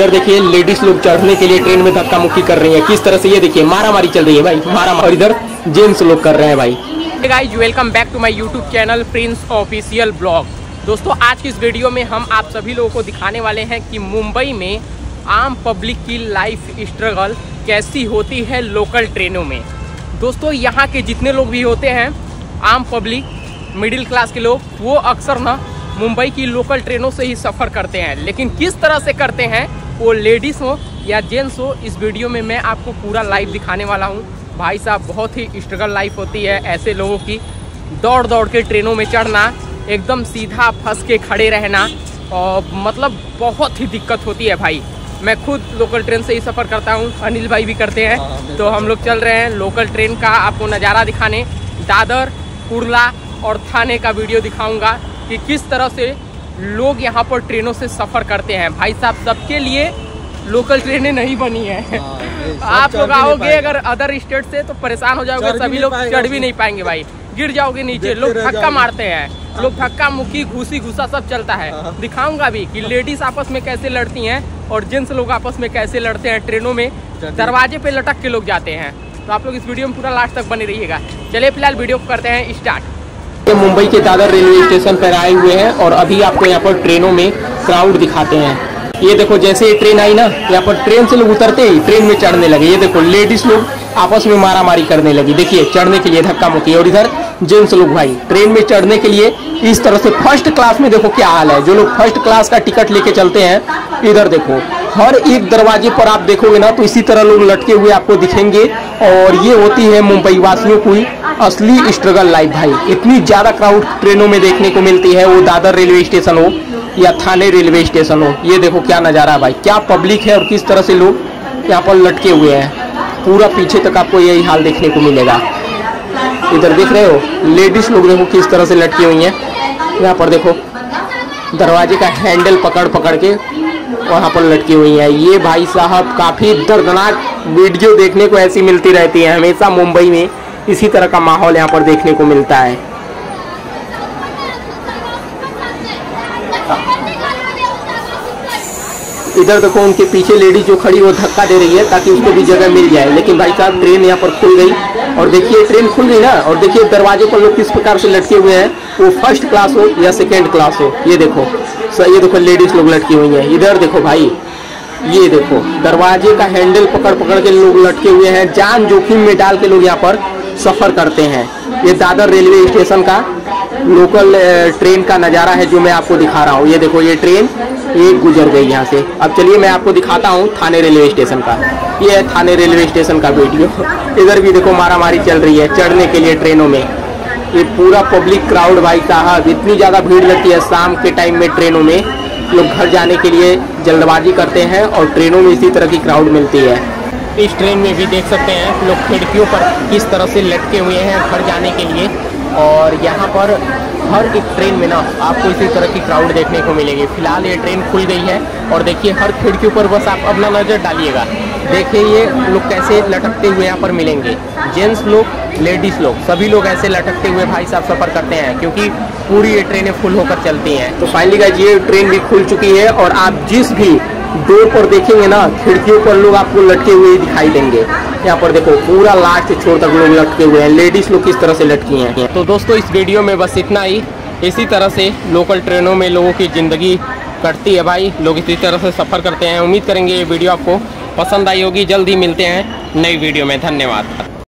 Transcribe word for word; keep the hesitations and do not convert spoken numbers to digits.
इधर देखिए लेडीज लोग चढ़ने के लिए ट्रेन में धक्का मुक्की कर रही है किस तरह से। ये देखिए मारा मारी चल रही है भाई, मारा मारी। इधर जेंट्स लोग कर रहे हैं भाई। Guys welcome back to my YouTube channel Prince official blog. दोस्तों आज की इस वीडियो में हम आप सभी लोगों को दिखाने वाले हैं कि मुंबई में आम पब्लिक की लाइफ स्ट्रगल कैसी होती है लोकल ट्रेनों में। दोस्तों यहाँ के जितने लोग भी होते हैं आम पब्लिक, मिडिल क्लास के लोग, वो अक्सर ना मुंबई की लोकल ट्रेनों से ही सफ़र करते हैं। लेकिन किस तरह से करते हैं, वो लेडीज़ हो या जेंट्स हो, इस वीडियो में मैं आपको पूरा लाइव दिखाने वाला हूँ। भाई साहब बहुत ही स्ट्रगल लाइफ होती है ऐसे लोगों की। दौड़ दौड़ के ट्रेनों में चढ़ना, एकदम सीधा फंस के खड़े रहना, और मतलब बहुत ही दिक्कत होती है भाई। मैं खुद लोकल ट्रेन से ही सफ़र करता हूँ, अनिल भाई भी करते हैं। तो हम लोग चल रहे हैं लोकल ट्रेन का आपको नज़ारा दिखाने। दादर, कुर्ला और थाने का वीडियो दिखाऊंगा कि किस तरह से लोग यहाँ पर ट्रेनों से सफ़र करते हैं। भाई साहब सबके लिए लोकल ट्रेनें नहीं बनी है। आप लोग आओगे अगर अदर स्टेट से तो परेशान हो जाओगे, सभी लोग चढ़ भी नहीं पाएंगे भाई, गिर जाओगे नीचे। लोग धक्का मारते हैं, लोग धक्का मुक्की घूसी घुसा सब चलता है। दिखाऊंगा भी कि लेडीज आपस में कैसे लड़ती हैं और जेंट्स लोग आपस में कैसे लड़ते हैं ट्रेनों में। दरवाजे पे लटक के लोग जाते हैं। तो आप लोग इस वीडियो में पूरा लास्ट तक बने रहिएगा। चलिए फिलहाल वीडियो को करते हैं स्टार्ट। मुंबई के दादर रेलवे स्टेशन पर आए हुए हैं और अभी आपको यहाँ पर ट्रेनों में क्राउड दिखाते हैं। ये देखो जैसे ये ट्रेन आई ना, यहाँ पर ट्रेन से लोग उतरते ही ट्रेन में चढ़ने लगे। ये देखो लेडीज लोग आपस में मारा मारी करने लगी। देखिए चढ़ने के लिए धक्का मुक्की। और इधर जेंट्स लोग भाई ट्रेन में चढ़ने के लिए इस तरह से फर्स्ट क्लास में देखो क्या हाल है। जो लोग फर्स्ट क्लास का टिकट लेके चलते हैं, इधर देखो हर एक दरवाजे पर आप देखोगे ना तो इसी तरह लोग लटके हुए आपको दिखेंगे। और ये होती है मुंबई वासियों की असली स्ट्रगल लाइफ भाई। इतनी ज्यादा क्राउड ट्रेनों में देखने को मिलती है, वो दादर रेलवे स्टेशन हो या थाने रेलवे स्टेशन हो। ये देखो क्या नज़ारा है भाई, क्या पब्लिक है और किस तरह से लोग यहाँ पर लटके हुए हैं। पूरा पीछे तक आपको यही हाल देखने को मिलेगा। इधर देख रहे हो लेडीज लोग देखो किस तरह से लटकी हुई हैं। यहाँ पर देखो दरवाजे का हैंडल पकड़ पकड़ के वहाँ पर लटकी हुई हैं। ये भाई साहब काफ़ी दर्दनाक वीडियो देखने को ऐसी मिलती रहती है हमेशा मुंबई में। इसी तरह का माहौल यहाँ पर देखने को मिलता है। इधर देखो उनके पीछे लेडीज जो खड़ी वो धक्का दे रही है ताकि उसको भी जगह मिल जाए। लेकिन भाई साहब ट्रेन यहाँ पर खुल गई और देखिए ट्रेन खुल गई ना, और देखिए दरवाजे पर लोग किस प्रकार से लटके हुए हैं, वो फर्स्ट क्लास हो या सेकेंड क्लास हो। ये देखो सर, ये देखो लेडीज लोग लटकी हुई हैं। इधर देखो भाई, ये देखो दरवाजे का हैंडल पकड़ पकड़ के लोग लटके हुए हैं। जान जोखिम में डाल के लोग यहाँ पर सफ़र करते हैं। ये दादर रेलवे स्टेशन का लोकल ट्रेन का नज़ारा है जो मैं आपको दिखा रहा हूँ। ये देखो ये ट्रेन ये गुजर गई यहाँ से। अब चलिए मैं आपको दिखाता हूँ थाने रेलवे स्टेशन का। ये है थाने रेलवे स्टेशन का वीडियो। इधर भी देखो मारा मारी चल रही है चढ़ने के लिए ट्रेनों में। ये पूरा पब्लिक क्राउड भाई साहब, इतनी ज़्यादा भीड़ लगती है शाम के टाइम में ट्रेनों में। लोग घर जाने के लिए जल्दबाजी करते हैं और ट्रेनों में इसी तरह की क्राउड मिलती है। इस ट्रेन में भी देख सकते हैं लोग खिड़कियों पर किस तरह से लटके हुए हैं घर जाने के लिए। और यहाँ पर हर एक ट्रेन में ना आपको इसी तरह की क्राउड देखने को मिलेगी। फिलहाल ये ट्रेन खुल गई है और देखिए हर खिड़कियों पर बस आप अपना नज़र डालिएगा। देखिए ये लोग कैसे लटकते हुए यहाँ पर मिलेंगे। जेंट्स लोग, लेडीज़ लोग, सभी लोग ऐसे लटकते हुए भाई साहब सफ़र करते हैं क्योंकि पूरी ये ट्रेनें फुल होकर चलती हैं। तो फाइनली गाइस ये ट्रेन भी खुल चुकी है और आप जिस भी डोर पर देखेंगे ना खिड़कियों पर लोग आपको लटके हुए दिखाई देंगे। यहाँ पर देखो पूरा लास्ट छोर तक लोग लटके हुए हैं। लेडीज लोग किस तरह से लटकी हैं। तो दोस्तों इस वीडियो में बस इतना ही। इसी तरह से लोकल ट्रेनों में लोगों की ज़िंदगी कटती है भाई। लोग इसी तरह से सफ़र करते हैं। उम्मीद करेंगे ये वीडियो आपको पसंद आई होगी। जल्द ही मिलते हैं नई वीडियो में। धन्यवाद।